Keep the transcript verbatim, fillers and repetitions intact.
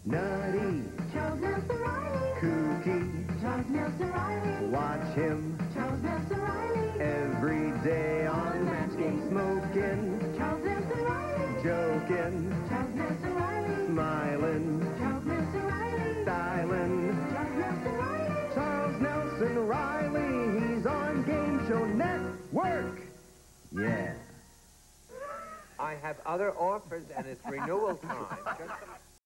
Nutty. Charles Nelson Riley. Kooky. Charles Nelson Riley. Watch him Charles Nelson Riley. every day on Match Game, smoking, Charles Nelson Riley. joking, Charles Nelson Riley. smiling, Charles Nelson Riley. styling. Charles Nelson Riley. Charles Nelson Riley, he's on Game Show Network. Yeah. I have other offers, and it's renewal time. Just a-